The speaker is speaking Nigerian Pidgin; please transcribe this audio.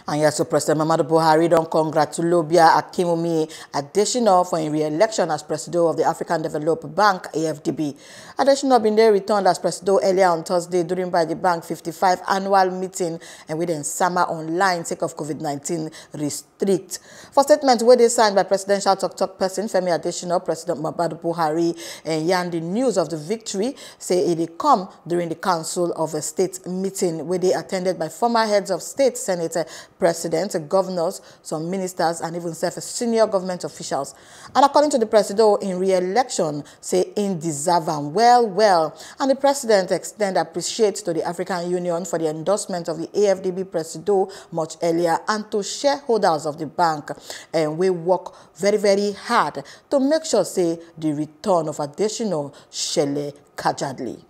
And yes, so President Muhammadu Buhari don't congratulate Akinwumi Adesina for his re-election as President of the African Development Bank, AFDB. Adesina been there returned as President earlier on Thursday during by the bank 55 annual meeting and within summer online sake of COVID-19 restrict. For statement where they signed by presidential talk person Femi Adesina, President Muhammadu Buhari and yarn the news of the victory, say it come during the Council of a State meeting where they attended by former heads of state, Senate, president, governors, some ministers, and even senior government officials. And according to the president, in re-election, say in deserve and well. And the president extend appreciate to the African Union for the endorsement of the AFDB president much earlier and to shareholders of the bank. And we work very hard to make sure say the return of additional Shele Kajadli.